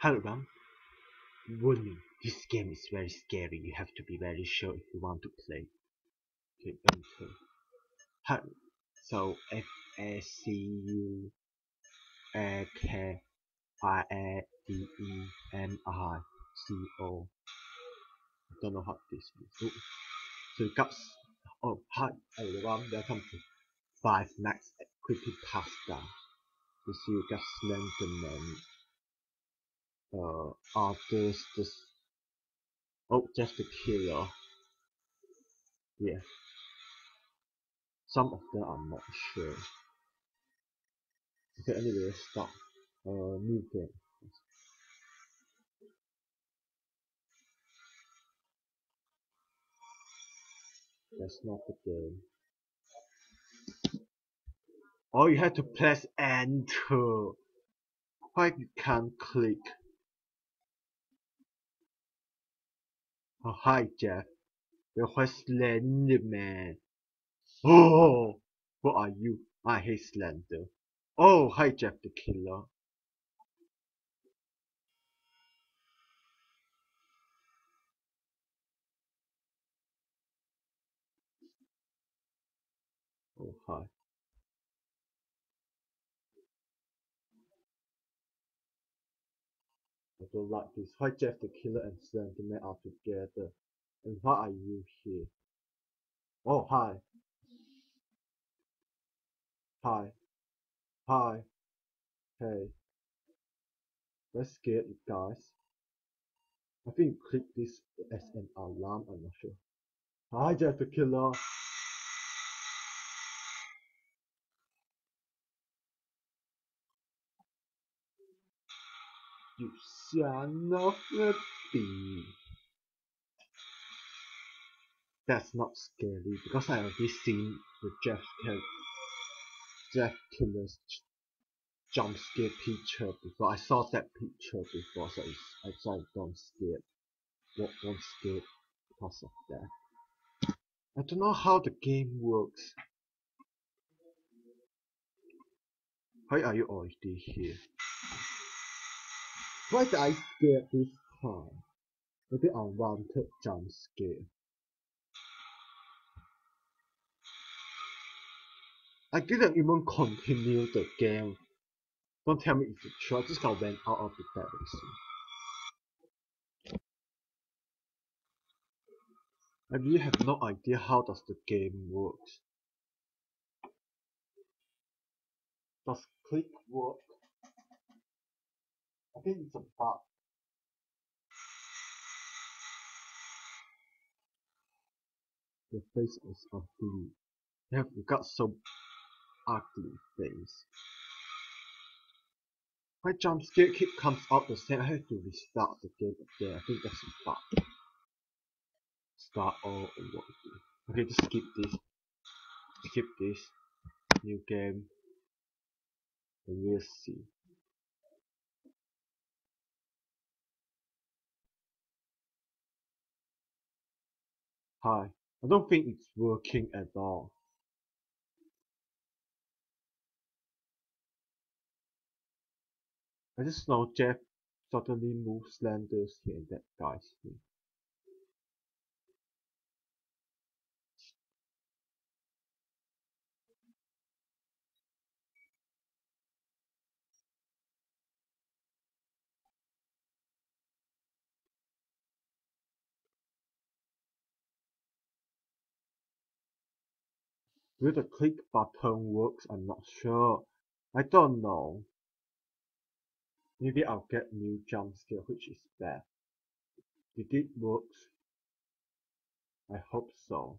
Hold on. Warning. This game is very scary. You have to be very sure if you want to play. Okay, enter. So FACUAKIADEMICO. I don't know how this is. So you got. Oh, hi everyone. Welcome to Five Nights at Creepypasta. You see, you got Slenderman. Others just. Oh, just the killer. Yeah. Some of them I'm not sure. Okay, anyway, let's start. New game. That's not the game. Oh, you have to press enter. Why you can't click? Oh, hi Jeff. You're Slenderman. Oh, what are you? I hate Slender. Oh, hi Jeff the killer. Oh, hi. I don't like this. Why Jeff the killer and Slenderman are together? And why are you here? Oh, hi. Hi. Hi. Hey. Let's scare you guys. I think click this as an alarm, I'm not sure. Hi Jeff the killer. You son of a bee. That's not scary because I already seen the Jeff killer's jump scare picture before. I saw that picture before, so I don't scared. Won't scared because of that. I don't know how the game works. Why are you already here? Why did I scared this time? Maybe unwanted jump scare. I didn't even continue the game. Don't tell me it's true. I just got went out of the bed. I really have no idea how does the game works. Does click work? I think it's a bug. Your face is ugly. You have got so ugly face. My jump scare keep comes out the same. I have to restart the game again. I think that's a bug. Start all over again. Okay, just skip this. Skip this. New game. And we'll see. Hi. I don't think it's working at all. I just know Jeff suddenly moves Slender's here and that guy's here. Will the click button works? I'm not sure. I don't know. Maybe I'll get new jump scare, which is bad. Did it work? I hope so.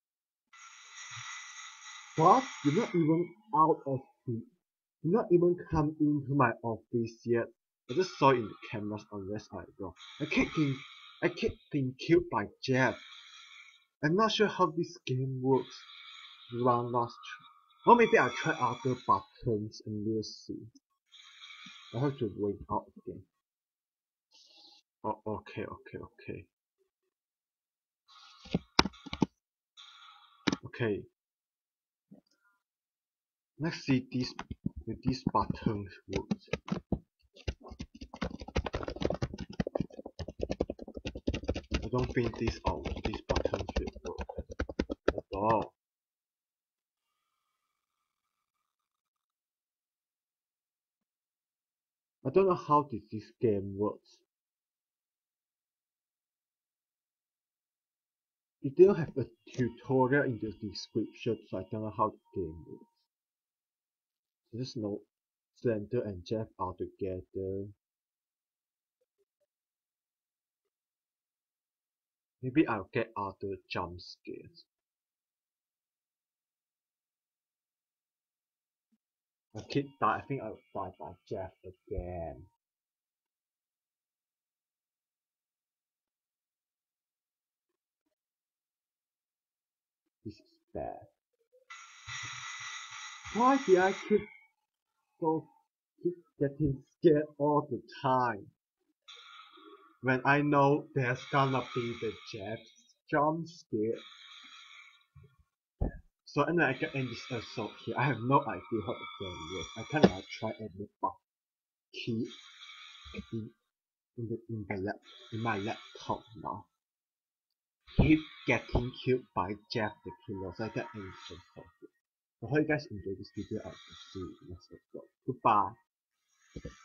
What? You're not even out of the. You're not even come into my office yet. I just saw it in the cameras unless I go. I keep being killed by Jeff. I'm not sure how this game works. One last try. Or maybe I'll try other buttons and we'll see. I have to wait out again. Oh, okay. Okay. Let's see if these buttons work. don't think this button should work at all. I don't know how this game works. It didn't have a tutorial in the description, so I don't know how the game works. I just know Slender and Jeff are together. Maybe I'll get other jump scares. I keep die. I think I'll die by Jeff again. This is bad. Why did I keep getting scared all the time? When I know there's gonna be the Jeff's jump scare. So anyway, I can end this episode here. I have no idea how the game works. I kinda try and look up key in my laptop now. Keep getting killed by Jeff the Killer, so I can end this episode here. I hope you guys enjoyed this video. I will see you next episode. Goodbye.